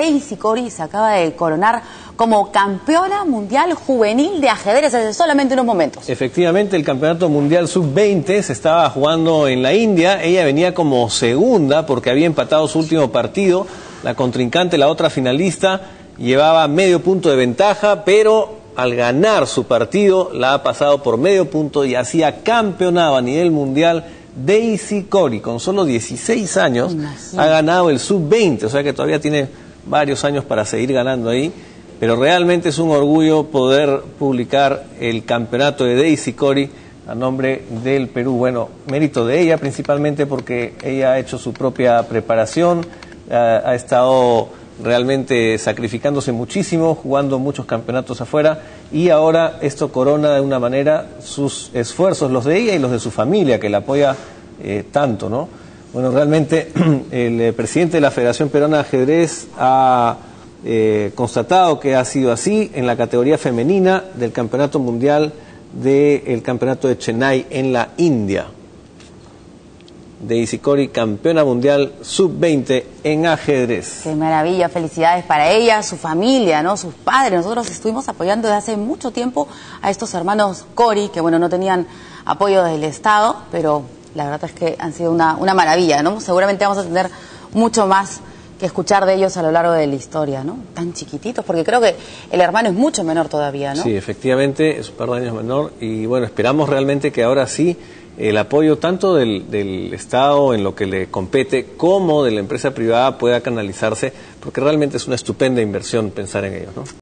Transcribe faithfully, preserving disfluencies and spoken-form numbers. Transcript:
Daisy Cori se acaba de coronar como campeona mundial juvenil de ajedrez hace solamente unos momentos. Efectivamente, el campeonato mundial sub veinte se estaba jugando en la India. Ella venía como segunda porque había empatado su último partido. La contrincante, la otra finalista, llevaba medio punto de ventaja, pero al ganar su partido la ha pasado por medio punto y así ha campeonado a nivel mundial. Daisy Cori, con solo dieciséis años, Imagínate. ha ganado el sub veinte, o sea que todavía tiene varios años para seguir ganando ahí, pero realmente es un orgullo poder publicar el campeonato de Daisy Cori a nombre del Perú. Bueno, mérito de ella principalmente porque ella ha hecho su propia preparación, ha, ha estado realmente sacrificándose muchísimo, jugando muchos campeonatos afuera, y ahora esto corona de una manera sus esfuerzos, los de ella y los de su familia, que la apoya eh, tanto, ¿no? Bueno, realmente el eh, presidente de la Federación Peruana de Ajedrez ha eh, constatado que ha sido así en la categoría femenina del Campeonato Mundial del Campeonato de Chennai en la India. Daisy Cori, campeona mundial sub veinte en ajedrez. Qué maravilla, felicidades para ella, su familia, ¿no? Sus padres. Nosotros estuvimos apoyando desde hace mucho tiempo a estos hermanos Cori, que bueno, no tenían apoyo del Estado, pero la verdad es que han sido una, una maravilla, ¿no? Seguramente vamos a tener mucho más que escuchar de ellos a lo largo de la historia, ¿no? Tan chiquititos, porque creo que el hermano es mucho menor todavía, ¿no? Sí, efectivamente, es un par de años menor, y bueno, esperamos realmente que ahora sí el apoyo tanto del, del Estado en lo que le compete como de la empresa privada pueda canalizarse, porque realmente es una estupenda inversión pensar en ellos, ¿no?